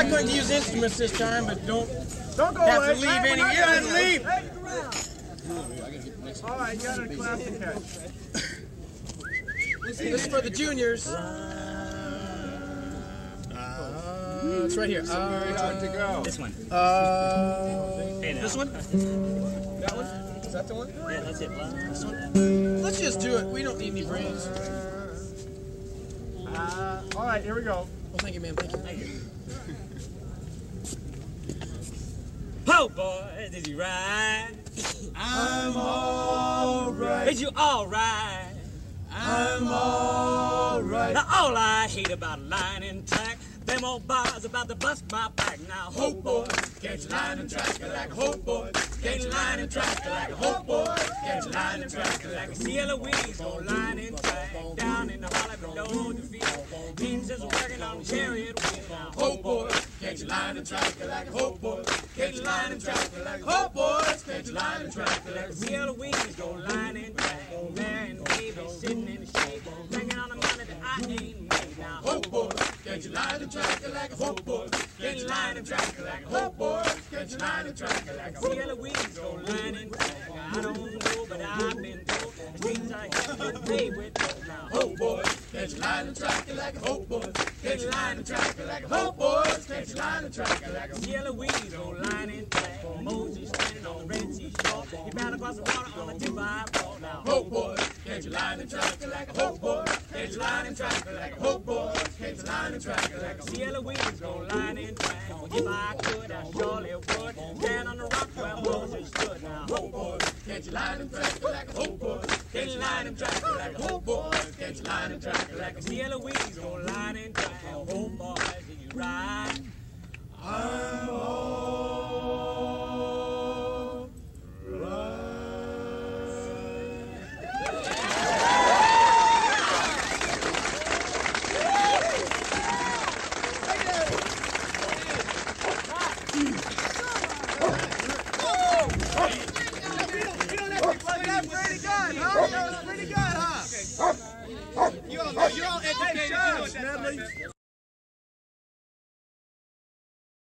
not going to use instruments this time, but don't go have away. to leave any. You guys leave. Hey. All right, you got a classic catch. This is for the juniors. It's right here. Which one to go? This one. This one? That one? Is that the one? Yeah, that's it. This one? Let's just do it. We don't need any brains. All right, here we go. Well, thank you, man. Thank you. Thank you. Oh, boy, did you ride? I'm all right. Is you all right? I'm all right. Now, all I hate about line and track, them old bars about to bust my back. Now, hope boy, can't you line and track like a hope boy? Can't you line and track like a hope boy? Can't you line and track like a Eloise? On line and track down in the hollow below the field. Teams just working on the chariot wheel. Now, hope boy, can't you line and track like a hope boy? Can't you line and track like a hope boy? Can't you line and track like a Eloise? Go line and track. There and baby sitting in the shade, bringing on the money that I ain't made. Now, hope boy, can't you line and track like a hope boy? Can't you line and track like a hope boy? Can't you line and track like a Eloise? Go line and track. I don't know, but I've been told the streets I have been paved with gold. Now, hope boy, can't you line and track like a hope boy? Can't you line and track like a hope boy? Can't you line and track like a Eloise? Go line and track. Moses standing on the Red Sea shore. He battled across the water on a 2x4. Now, hope boy, can't you line and track like a hope boy? Can't you line and track like a hope boy? Can't you line and track like a Eloise? Go line and track. If I could, I surely would stand on the rock where Moses stood. Now, hope boy, can't you line and track like a hope boy? Can't you line and track like a hope boy? Can't you line and track like a Eloise? Go line and track. Hope boy, did you ride? I'm all right. You're all educated.